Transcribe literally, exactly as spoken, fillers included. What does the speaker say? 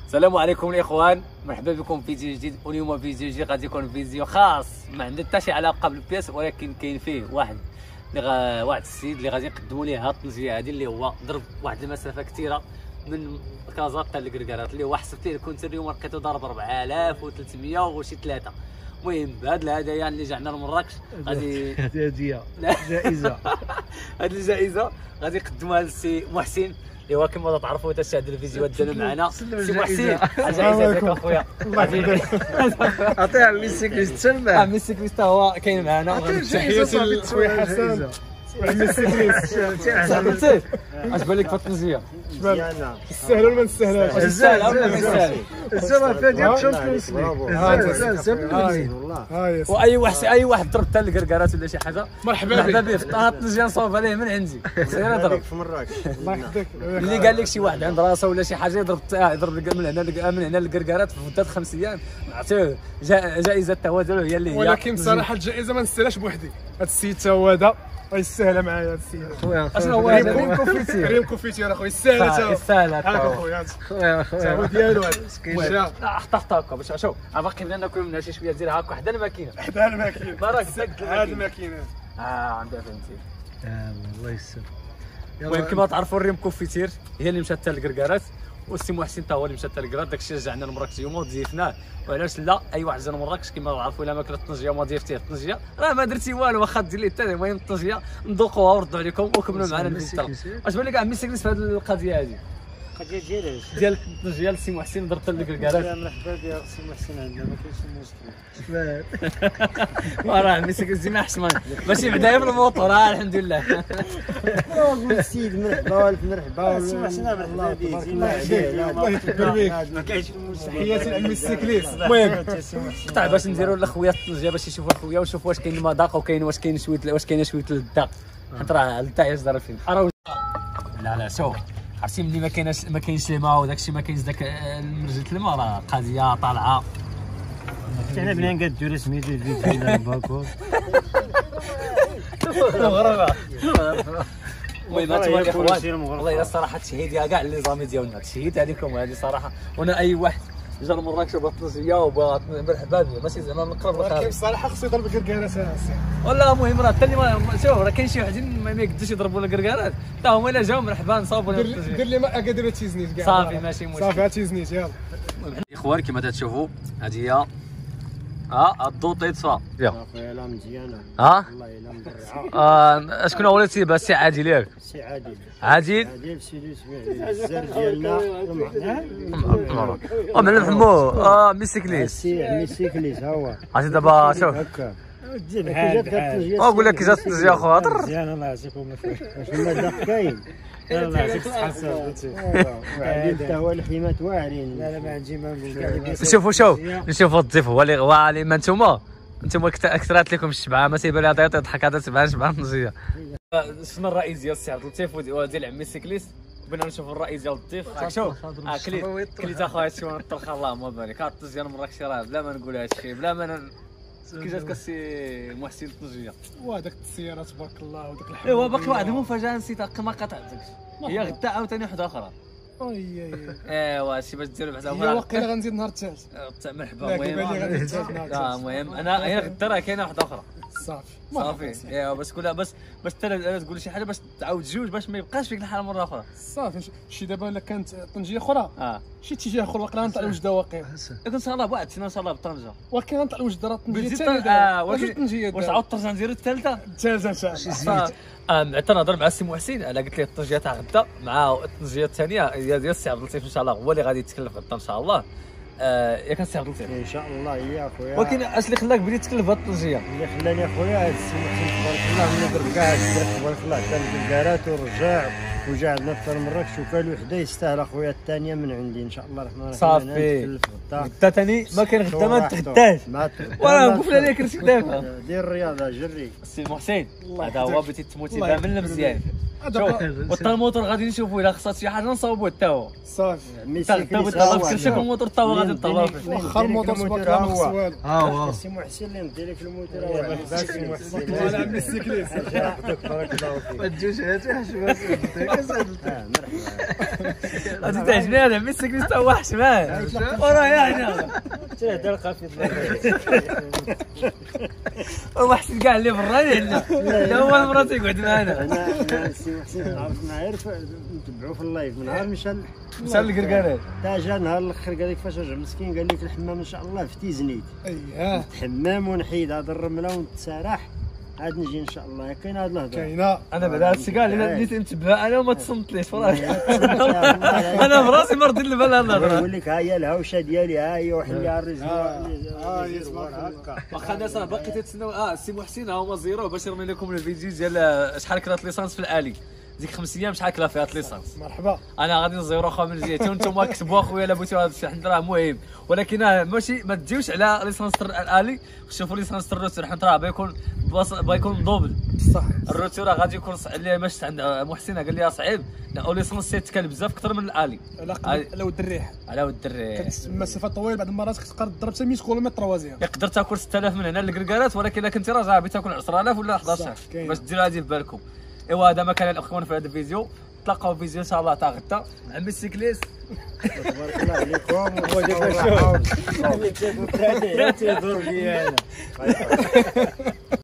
السلام عليكم الاخوان، مرحبا بكم في فيديو جديد. واليوم فيديو جديد غادي يكون فيديو خاص ما عنده حتى شي علاقه بالبياس، ولكن كاين فيه واحد اللي غا... واحد السيد اللي غادي نقدموا ليه هاد الطنجيه هذه، اللي هو ضرب واحد المسافه كثيره من كازا حتى لكركارات، اللي هو حسبت ليه كنت اليوم لقيته ضرب أربعة آلاف وثلاثمية وشي ثلاثه. المهم بهاد الهدايا اللي جعنا لمراكش غادي هديه جائزه هاد الجائزه غادي يقدموها للسي محسن، اللي هو كما تعرفوا تشاهد الفيديوهات ديالنا معنا. سي محسن الجائزه ديالك اخويا، عطيها على الميسيكليست تما. الميسيكليست هو كاين معنا. تحياتي لخويا حسن الميسيكليست. صاحبتي اش بان لك في الطنجيه؟ تستاهل ولا ما تستاهلش؟ تستاهل ولا ما تستاهلش؟ الزرافه فيها ديال الشامبيونز ليغ. واي واحد اي واحد ضرب حتى الكركارات ولا شي حاجه مرحبا مرحبا به. في الطنجيه نصوب عليه من عندي، سير ضرب في مراكش. الله يحفظك. اللي قال لك شي واحد عند راسه ولا شي حاجه يضرب يضرب من هنا من هنا للكركارات في مده خمس ايام، نعطيه جائزه التوازن هي اللي هي. ولكن بصراحه الجائزه ما نستاهلش بوحدي. هذا السيد تا هو هذا يستاهل معايا. هذا السيد خويا اشنو هو هذا؟ ريم كوفيتير. ريم كوفيتير اخويا يستاهل تا يستاهل هاك هذا اخويا. خويا تا هو ديالو هذا. لا حتى حتى هكا باش شوف باقي بغينا ناكل منها شي شويه ديال هكا حدا الماكينه حدا الماكينه. بارك سكت هذه الماكينه اه عندها فهمتي. اه الله يسر. المهم كما تعرفوا الريم كوفيتير هي اللي مشات حتى للكركارات، والسي محسن حتى هو اللي مشات حتى للكركارات. داكشي رجعنا لمراكش اليوم وضيفناه. وعلاش لا؟ اي واحد جا لمراكش كما تعرفوا الا ما كلت الطنجيه وما ضيفتيه الطنجيه راه ما درتي والو، واخا دير ليه حتى المهم الطنجيه نذوقوها ونردوا عليكم وكملوا معنا الفيديو. اش بان لك عمي سيكليس في هذه القضيه هذه؟ القضيه ديالاش ديال الطنجيه السي محسن ضربت للكركارات. مرحبا بك السي محسن، عندنا ما كاينش مشكل. وراه عمي سيكليس ديما حشمان ماشي بعدا في الموطور. اه الحمد لله. قول السيد مرحبا والف مرحبا. السي محسن مرحبا بك. الله يكبر بك. ما كاينش مشكل. تحياتي لعمي السيكليس. المهم قطع باش نديروا للخويا الطنجيه باش يشوفوا الخويا ويشوفوا واش كاين المذاق وكاين واش كاين شويه واش كاينه شويه اللذه، حيت راه اللذه يصدر فيه الحاره. لا لا شوف عرفتي ملي ما كاينش ما كاينش الماء وداك الشيء ما كاينش داك مرجله الماء راه قضيه طالعه. حنا بنا نقادو سميتو الفيديو ديال باكور. غريبه. المهم هانتوما الاخوان والله الا الصراحه تشهيديه كاع لي زامي ديالنا، تشهيد عليكم هذه صراحه. وانا اي واحد جا لمراكش وبغى الطنجيه وبغى مرحبا به، ماشي زعما نقرب ولكن الخارج. بصراحه خصو يضرب الكركارات. والله المهم راه حتى اللي ما شوف راه كاين شي وحدين ما يقدوش يضربوا الكركارات، حتى هما الا جاو مرحبا نصاوبوا لهم الطنجيه. دير لي ما اكادير تيزنيت كاع. صافي ماشي مشكل. صافي تيزنيت يلاه. اخوان كما تشوفوا هذه هي ها الدوطيط صا صافي لا مزيانه. ها والله الا مدرعه. آه شكون هو اللي تيبها؟ السي عادل ياك؟ السي عادل. عادل عادل سيدي سمع الزر ديالنا. اه معلم حمو اه ميسيكليس. السي ميسيكليس ها هو. عرفتي دابا شوف هكا تجي بحال بحال. اه نقول لك كي جات الطنجيه اخويا هضر. مزيان الله يعطيكم الخير. واش المذاق كاين؟ الله يعطيك الصحة صاحبتي. وعادل حتى هو الحمات واعرين. لا لا ما عندي ما نقول كاع. نشوفوا شوف نشوفوا الضيف هو اللي هو اللي ما نتوما نتوما كثرات لكم الشبعه ما تيبان لها طيط يضحك هذا تبان شبعه الطنجيه. شنو الرئيس ديال السي عبد اللطيف وديال عمي سيكليس؟ بغينا نشوفوا الرئيس ديال الضيف. شوف اه كليت كليت اخويا شي نطلق اللهم بارك. هاد الطنجيه المراكشي راه بلا ما نقول هذا الشيء بلا ما كي جاتك السي محسن الطنجيه. وهذاك السياره تبارك الله وداك الحمد. ايوا باقي واحد المفاجاه نسيتها ما قطعتكش، هي غدا عاوتاني وحده اخرى. اي ايوا شي باش ديروا بعدا هي واقيلا غنزيد نهار الثالث. مرحبا. المهم اه المهم انا هي غدا راه كاينه واحده اخرى. صافي صافي ايوا باش كلها باش باش حتى تقول شي حاجه باش تعاود جوج باش ما يبقاش فيك الحاله مره اخرى. صافي شي دابا الا كانت طنجيه اخرى اه شي اتجاه اخر واقيلا غنطلع الوجده واقيلا. لكن ان شاء الله بعد ان شاء الله بالطنجه ولكن غنطلع الوجده راه الطنجيه بلتي الثانيه. اه واش الطنجيه واش عاود ترجع نديرو الثالثه الثالثه صافي. اه حتى نهضر مع السي محسن انا قلت ليه الطنجيه تاع غدا مع الطنجيه الثانيه هي ديال السي عبد اللطيف ان شاء الله هو اللي غادي يتكلف غدا ان شاء الله. آه ياك السي عبد اللطيف ان شاء الله يا خويا. ولكن اش اللي خلاك بديت تكلف هاد الطنجيه؟ اللي خلاني اخويا هذا السي محسن تبارك الله ملي ضرب كاع الزرق تبارك الله حتى الكركارات ورجع وجا عندنا حتى لمراكش وكان وحده يستاهل اخويا الثانيه من عندي ان شاء الله الرحمن الرحيم. صافي غدا ثاني ما كاين غدا ما نتغداش وراه نقفل عليك راسك دابا. دير الرياضه جري. السي محسن هذا هو بغيتي تموتي بها من مزيان. وحتى الموتور غادي نشوفوا الا خصات شي حاجه نصاوبوه حتى هو. صافي ميسيكليس طلب كلشي الموتور حتى هو غادي نطلعوا فيه. واخا الموتور تبارك الله ما خص والو. ها هو السي محسن اللي ندير لك الموتور هو السي محسن. ولا عمي السيكليس بارك الله فيك. ما تجوش هاتي حشومه. مرحبا. غادي تعجبني هذا عمي السكري حتى هو حشمان ورايا هنا تهدى القافي هو حسن كاع اللي برا هنا لا هو المرة تيقعد معنا. انا انا السي محسن عرفت معايا نتبعو في اللايف من نهار مشى مشى للكركارات تا جا نهار الاخر قال لك فاش رجع مسكين قال لك الحمام ان شاء الله في تيزنيت اييه نتحمم ونحيد هاد الرمله ونتسارح عاد نجي ان شاء الله. كاين هاد الهضره كاينه. انا بعدا هادشي كاع اللي بديت نتبع انا وما تصنتليش فراه انا براسي ما رديت البال هاد الهضره. نقول لك ها هي الهوشه ديالي ها هي وحل لي الرزق اه يسمع هكا. واخا الناس راه باقي تتسناو اه السي محسن ها هما زيرو باش يرمي لكم الفيديو ديال شحال كرات ليسانس في الالي ديك خمس ايام شحال كلا فيها ليسانس. مرحبا. انا غادي نزيرو خا من جهتي وانتم كتبوا اخويا الا بغيتو هذا الشيء حنا راه مهم ولكن ماشي ما تجيوش على ليسانس الالي شوفوا ليسانس الروتور حنا راه بيكون بيكون دوبل صح. الروتور راه غادي يكون اللي مشت عند محسن قال لي صعيب لا ليسانس تكال بزاف اكثر من الالي على ود الريح على ود الريح كتسمى مسافه طويله بعض المرات كتقدر تضرب حتى مية كيلومتر تروازيام يقدر تاكل ستة آلاف من هنا للكركارات ولكن الا كنتي راجع بتاكل عشرة آلاف ولا حداش ألف باش ديروا هذه في بالكم. ايوا هذا ما كان الاخوان في هذا الفيديو تلقاو فيديو ان شاء الله تاع غدا عمي السيكليس تبارك الله عليكم. هو دابا شوف اللي تيضرب لي انا